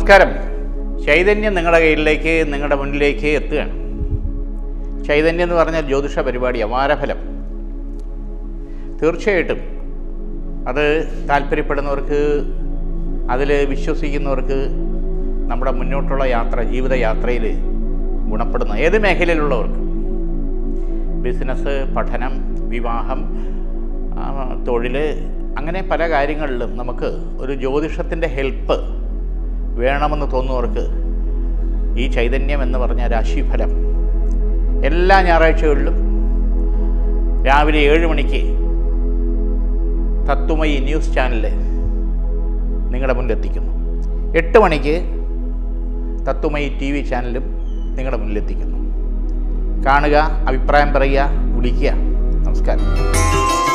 നമസ്കാരം. ചൈതന്യം നിങ്ങളുടെ കയ്യിലേക്ക്, നിങ്ങളുടെ മുന്നിലേക്ക് എത്തുകയാണ്. ചൈതന്യം എന്ന് പറഞ്ഞാൽ ജ്യോതിഷ പരിപാടി, അമാരഫലം. തീർച്ചയായിട്ടും അത് താല്പര്യപ്പെടുന്നവർക്ക്, അതിൽ വിശ്വസിക്കുന്നവർക്ക് നമ്മുടെ മുന്നോട്ടുള്ള യാത്ര, ജീവിതയാത്രയിൽ ഗുണപ്പെടുന്ന ഏത് മേഖലയിലുള്ളവർക്ക്, ബിസിനസ്, പഠനം, വിവാഹം, തൊഴിൽ, അങ്ങനെ പല കാര്യങ്ങളിലും നമുക്ക് ഒരു ജ്യോതിഷത്തിൻ്റെ ഹെൽപ്പ് വേണമെന്ന് തോന്നുന്നവർക്ക് ഈ ചൈതന്യം എന്ന് പറഞ്ഞ രാശിഫലം എല്ലാ ഞായറാഴ്ചകളിലും രാവിലെ 7 മണിക്ക് തത്വമയി ന്യൂസ് ചാനലിൽ നിങ്ങളുടെ മുന്നിലെത്തിക്കുന്നു. 8 മണിക്ക് തത്വമയി TV ചാനലും നിങ്ങളുടെ മുന്നിലെത്തിക്കുന്നു. കാണുക, അഭിപ്രായം പറയുക, വിളിക്കുക. നമസ്കാരം.